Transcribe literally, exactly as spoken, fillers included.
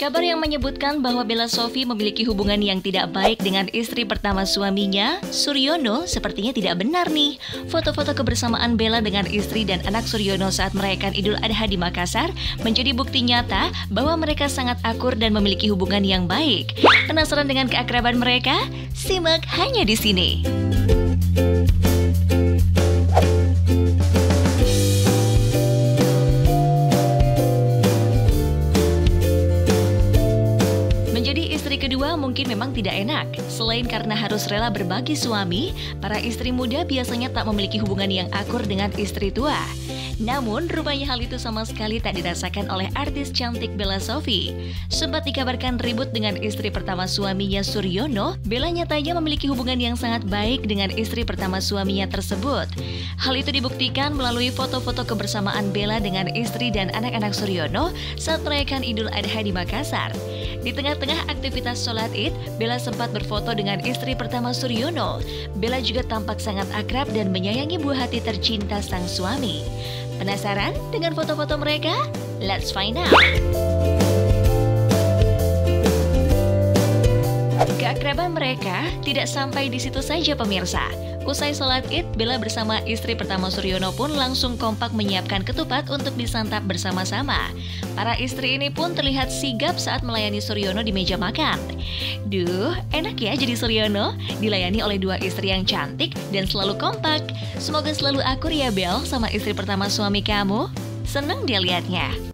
Kabar yang menyebutkan bahwa Bella Sofie memiliki hubungan yang tidak baik dengan istri pertama suaminya, Suryono, sepertinya tidak benar nih. Foto-foto kebersamaan Bella dengan istri dan anak Suryono saat merayakan Idul Adha di Makassar menjadi bukti nyata bahwa mereka sangat akur dan memiliki hubungan yang baik. Penasaran dengan keakraban mereka? Simak hanya di sini. Menjadi istri kedua mungkin memang tidak enak. Selain karena harus rela berbagi suami, para istri muda biasanya tak memiliki hubungan yang akur dengan istri tua. Namun, rupanya hal itu sama sekali tak dirasakan oleh artis cantik Bella Sofie. Sempat dikabarkan ribut dengan istri pertama suaminya Suryono, Bella nyatanya memiliki hubungan yang sangat baik dengan istri pertama suaminya tersebut. Hal itu dibuktikan melalui foto-foto kebersamaan Bella dengan istri dan anak-anak Suryono saat merayakan Idul Adha di Makassar. Di tengah-tengah aktivitas sholat Id, Bella sempat berfoto dengan istri pertama Suryono. Bella juga tampak sangat akrab dan menyayangi buah hati tercinta sang suami. Penasaran dengan foto-foto mereka? Let's find out! Keakraban mereka tidak sampai di situ saja pemirsa. Usai sholat Id, Bella bersama istri pertama Suryono pun langsung kompak menyiapkan ketupat untuk disantap bersama-sama. Para istri ini pun terlihat sigap saat melayani Suryono di meja makan. Duh, enak ya jadi Suryono, dilayani oleh dua istri yang cantik dan selalu kompak. Semoga selalu akur ya Bel sama istri pertama suami kamu. Seneng dia liatnya.